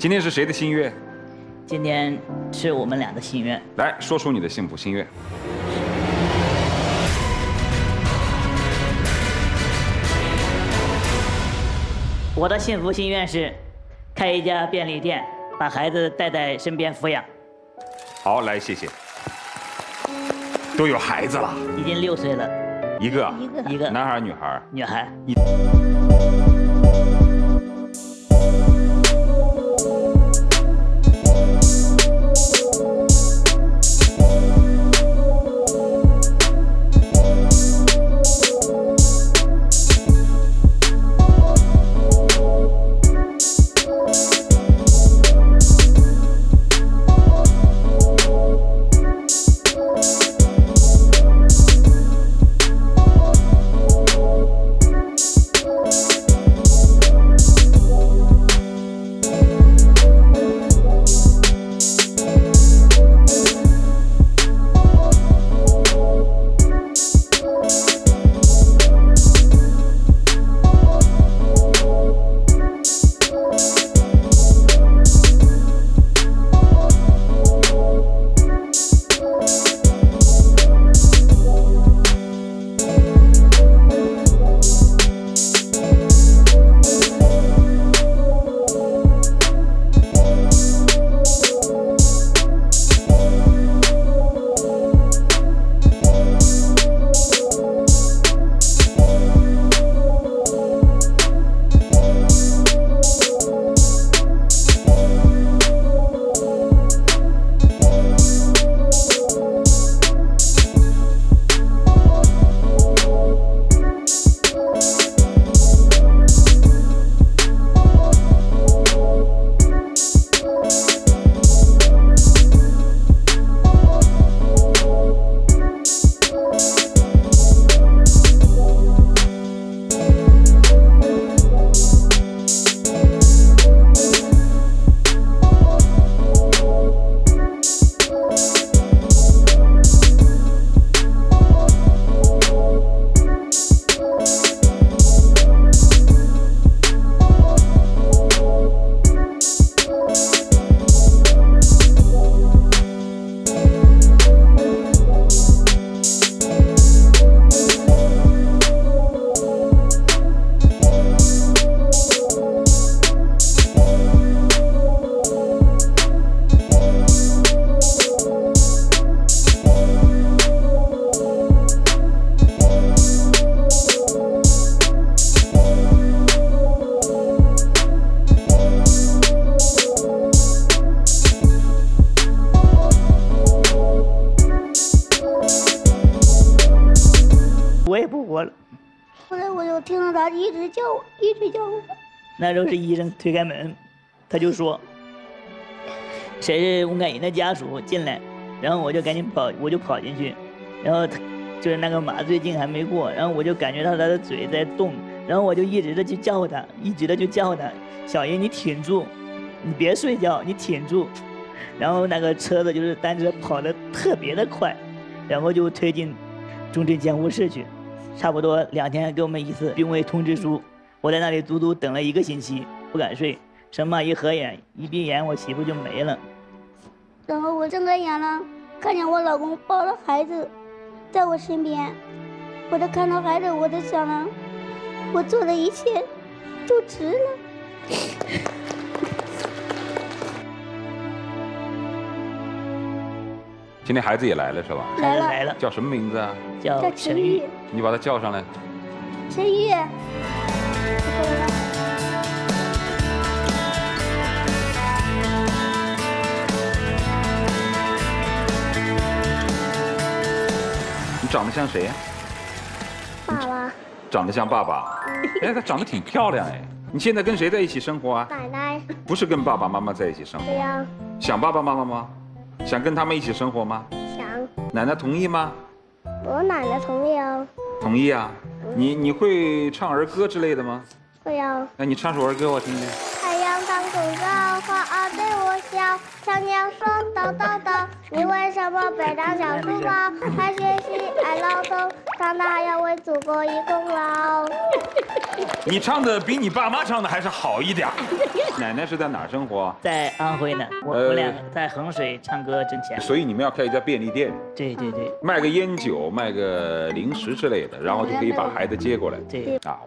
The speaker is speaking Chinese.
今天是谁的心愿？ 今天是我们俩的心愿。 来说出你的幸福心愿。 我的幸福心愿是开一家便利店，把孩子带在身边抚养。 好，来，谢谢。都有孩子了， 已经6岁了， 一个， 一个男孩女孩？ 女孩。我也不活了。 后来我就听到他一直叫我，一直叫我。 那时候是医生推开门，他就说：“谁是吴凯银的家属进来。”然后我就赶紧跑进去，然后他就是那个麻醉镜还没过，然后我就感觉到他的嘴在动，然后我就一直的去叫他，小英你挺住，你别睡觉，你挺住。然后那个车子就是单车跑得特别的快，然后就推进重症监护室去。差不多2天给我们一次病危通知书，我在那里足足等了1个星期，不敢睡，生怕一合眼一闭眼我媳妇就没了。 然后我睁开眼了，看见我老公抱着孩子在我身边，我就看到孩子，我就想了，我做的一切都值了。 今天孩子也来了是吧？ 来了， 叫什么名字啊？ 叫陈玉。 你把他叫上来。 陈玉。 你长得像谁呀？ 爸爸。 长得像爸爸。哎，他长得挺漂亮哎。你现在跟谁在一起生活啊？ 奶奶。 不是跟爸爸妈妈在一起生活。 对呀。 想爸爸妈妈吗？想跟他们一起生活吗？ 想。 奶奶同意吗？ 我奶奶同意哦。 同意啊。你会唱儿歌之类的吗？ 会呀。 那你唱首儿歌我听听。 太阳当空照，花儿对我笑，小鸟说叨叨叨，你为什么背着小书包？爱学习，爱劳动， 长大要为祖国一功劳。 你唱的比你爸妈唱的还是好一点。奶奶是在哪儿生活？ 在安徽呢，我俩在衡水唱歌挣钱。 所以你们要开一家便利店， 对对对卖个烟酒，卖个零食之类的，然后就可以把孩子接过来。 对啊。